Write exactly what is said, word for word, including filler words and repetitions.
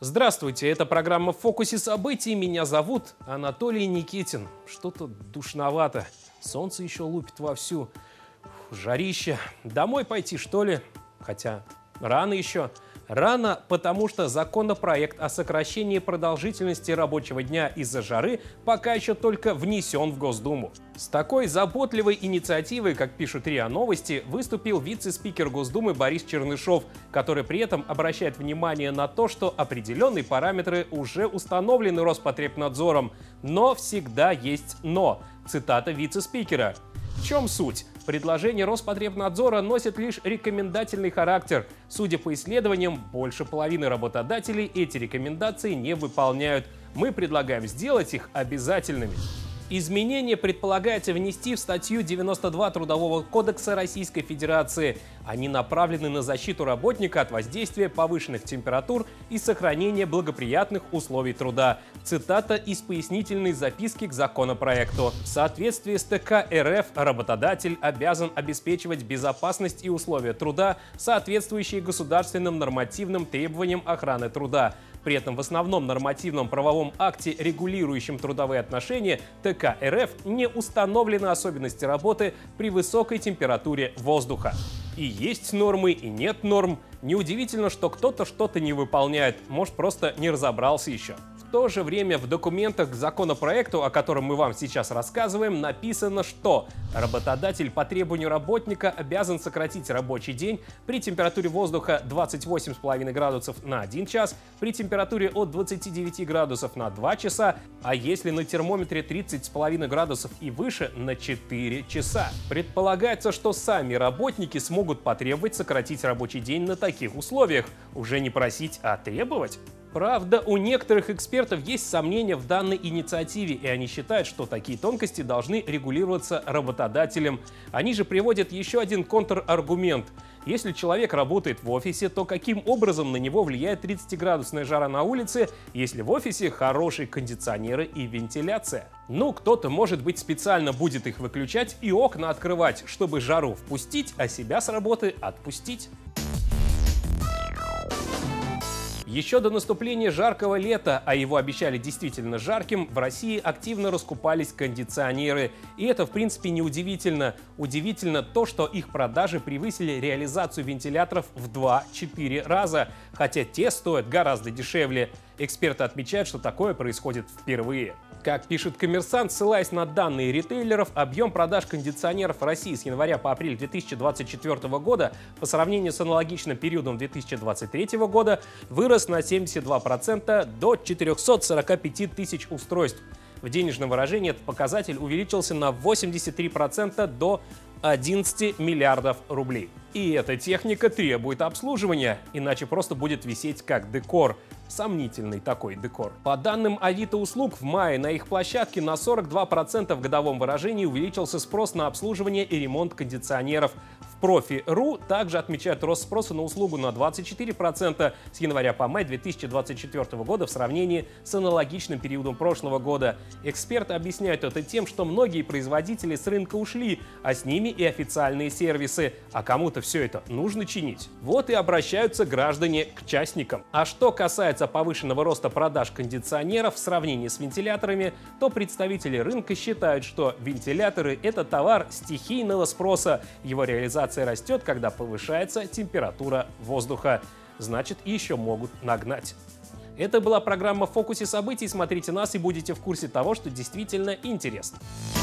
Здравствуйте, это программа «В фокусе событий». Меня зовут Анатолий Никитин. Что-то душновато. Солнце еще лупит вовсю. Фу, жарище. Домой пойти, что ли? Хотя рано еще. Рано, потому что законопроект о сокращении продолжительности рабочего дня из-за жары пока еще только внесен в Госдуму. С такой заботливой инициативой, как пишут РИА Новости, выступил вице-спикер Госдумы Борис Чернышов, который при этом обращает внимание на то, что определенные параметры уже установлены Роспотребнадзором. Но всегда есть «но». Цитата вице-спикера. В чем суть? Предложения Роспотребнадзора носят лишь рекомендательный характер. Судя по исследованиям, больше половины работодателей эти рекомендации не выполняют. Мы предлагаем сделать их обязательными. Изменения предполагается внести в статью девяносто два Трудового кодекса Российской Федерации. Они направлены на защиту работника от воздействия повышенных температур и сохранения благоприятных условий труда. Цитата из пояснительной записки к законопроекту. В соответствии с ТК РФ работодатель обязан обеспечивать безопасность и условия труда, соответствующие государственным нормативным требованиям охраны труда. При этом в основном нормативном правовом акте, регулирующем трудовые отношения, ТК РФ не установлены особенности работы при высокой температуре воздуха. И есть нормы, и нет норм. Неудивительно, что кто-то что-то не выполняет, может, просто не разобрался еще. В то же время в документах к законопроекту, о котором мы вам сейчас рассказываем, написано, что работодатель по требованию работника обязан сократить рабочий день при температуре воздуха двадцать восемь и пять градусов на один час, при температуре от двадцати девяти градусов на два часа, а если на термометре тридцать и пять градусов и выше, на четыре часа. Предполагается, что сами работники смогут потребовать сократить рабочий день на таких условиях. Уже не просить, а требовать. Правда, у некоторых экспертов есть сомнения в данной инициативе, и они считают, что такие тонкости должны регулироваться работодателем. Они же приводят еще один контраргумент. Если человек работает в офисе, то каким образом на него влияет тридцатиградусная жара на улице, если в офисе хорошие кондиционеры и вентиляция? Ну, кто-то, может быть, специально будет их выключать и окна открывать, чтобы жару впустить, а себя с работы отпустить. Еще до наступления жаркого лета, а его обещали действительно жарким, в России активно раскупались кондиционеры. И это, в принципе, не удивительно. Удивительно то, что их продажи превысили реализацию вентиляторов в два-четыре раза, хотя те стоят гораздо дешевле. Эксперты отмечают, что такое происходит впервые. Как пишет «Коммерсант», ссылаясь на данные ритейлеров, объем продаж кондиционеров в России с января по апрель две тысячи двадцать четвёртого года по сравнению с аналогичным периодом две тысячи двадцать третьего года вырос на семьдесят два процента до четырёхсот сорока пяти тысяч устройств. В денежном выражении этот показатель увеличился на восемьдесят три процента до одиннадцати миллиардов рублей. И эта техника требует обслуживания, иначе просто будет висеть как декор. Сомнительный такой декор. По данным Авито услуг, в мае на их площадке на сорок два процента в годовом выражении увеличился спрос на обслуживание и ремонт кондиционеров. В профи точка ру также отмечают рост спроса на услугу на двадцать четыре процента с января по май две тысячи двадцать четвёртого года в сравнении с аналогичным периодом прошлого года. Эксперты объясняют это тем, что многие производители с рынка ушли, а с ними и официальные сервисы. А кому-то все это нужно чинить. Вот и обращаются граждане к частникам. А что касается повышенного роста продаж кондиционеров в сравнении с вентиляторами, то представители рынка считают, что вентиляторы – это товар стихийного спроса. Его реализация растет, когда повышается температура воздуха. Значит, еще могут нагнать. Это была программа «В фокусе событий». Смотрите нас и будете в курсе того, что действительно интересно.